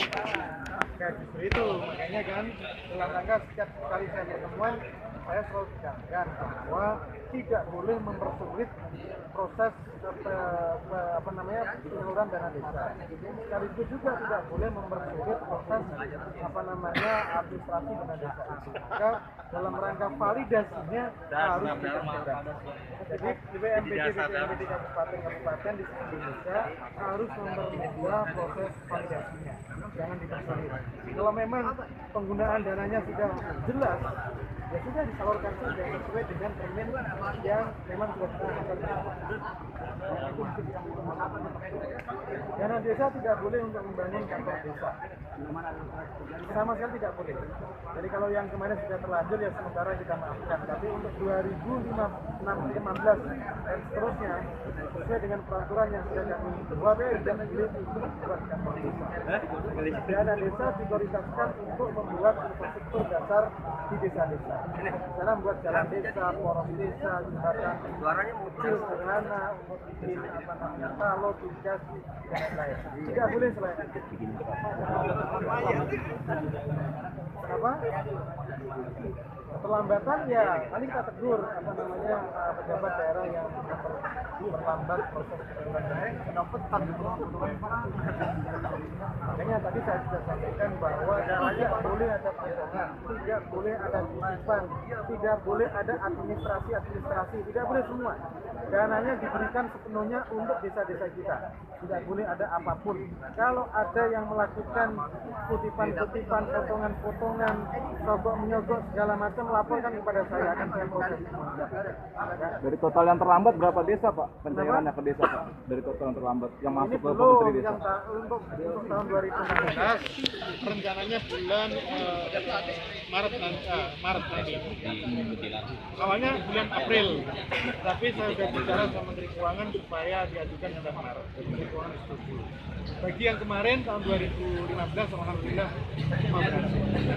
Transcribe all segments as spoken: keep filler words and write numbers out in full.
Kayak justru itu, makanya kan dalam rangka setiap kali saya pertemuan, saya selalu tegaskan bahwa tidak boleh mempersulit proses apa, apa namanya penyaluran dana desa. Sekaligus juga tidak boleh mempersulit proses apa namanya administrasi dana desa. Maka dalam rangka validasinya harus dikerjakan. Jadi B P M P D B P M P D kabupaten-kabupaten di seluruh Indonesia harus mempermudah proses validasinya. Jangan dipersulit. Kalau memang penggunaan dananya sudah jelas, ya sudah disalurkan saja sesuai dengan termin yang memang sudah kita akan. Dana desa tidak boleh untuk membangun kantor desa, sama sekali tidak boleh. Jadi kalau yang kemarin sudah terlanjur ya sementara kita maafkan, tapi untuk dua ribu lima belas dan seterusnya sesuai dengan peraturan yang sudah kami buat, tidak boleh membuat kantor desa. Dana desa diprioritaskan untuk membuat infrastruktur dasar di desa-desa. Misalnya membuat jalan desa, poros desa, jembatan kecil sederhana, untuk bikin apa namanya talo, irigasi dan lain-lain. Tidak boleh selain itu. Kenapa? Perlambatan ya, nanti kita tegur apa namanya pejabat daerah yang memperlambat proses penyaluran. Makanya tadi saya sudah sampaikan bahwa tidak boleh ada potongan, tidak boleh ada titipan, tidak boleh ada administrasi-administrasi, tidak boleh semua. Dananya diberikan sepenuhnya untuk desa-desa kita. Tidak boleh ada apapun. Kalau ada yang melakukan kutipan-kutipan, potongan-potongan, sogok menyogok segala macam, laporkan kepada saya, akan saya proses. Dari total yang terlambat berapa desa Pak pencairannya ke desa Pak? Dari total yang terlambat yang masuk ke Menteri Desa? Yang ta untuk, untuk tahun dua ribu enam belas rencananya bulan uh, Maret nanti, uh, Maret nanti. Awalnya bulan April, tapi saya sudah bicara sama Menteri Keuangan supaya diajukan bulan Maret. Menteri Keuangan setuju. Bagi yang kemarin tahun dua ribu lima belas, alhamdulillah semua berhasil.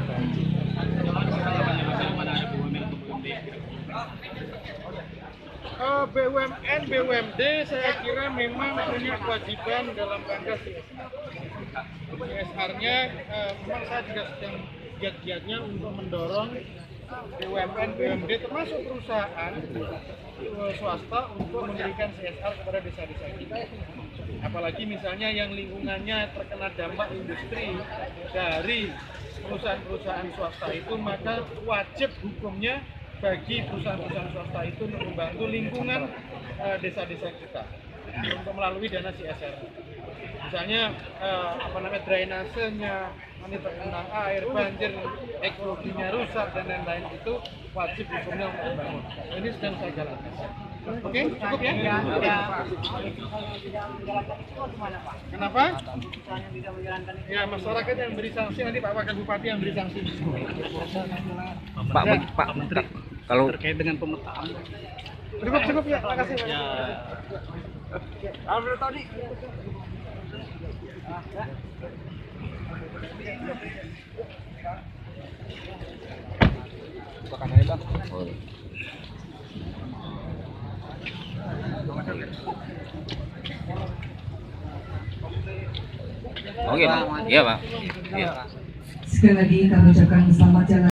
Uh, B U M N, B U M D saya kira memang punya kewajiban dalam rangka C S R-nya. Uh, memang saya juga sedang giat-giatnya untuk mendorong B U M N, B U M D termasuk perusahaan uh, swasta untuk memberikan C S R kepada desa-desa kita. Apalagi misalnya yang lingkungannya terkena dampak industri dari perusahaan-perusahaan swasta itu, maka wajib hukumnya bagi perusahaan-perusahaan swasta itu untuk membantu lingkungan uh, desa-desa kita untuk melalui dana C S R. Misalnya uh, apa namanya drainasenya, nanti terkena air, banjir, ekologinya rusak dan lain-lain, itu wajib hukumnya untuk membangun. Ini sedang saya jalankan. Oke, cukup ya? Ya, ya. Kenapa? Ya, masyarakat yang beri sanksi, nanti Pak Wakil Bupati yang beri sanksi. Pak, ya. Pak Menteri, kalau terkait dengan pemetaan. Cukup, cukup ya, terima kasih. Ya. Alhamdulillah tadi. bukan aja Bang. Oh. Oke, Pak. Iya, Pak. Iya. Sekali lagi kami ucapkan selamat jalan.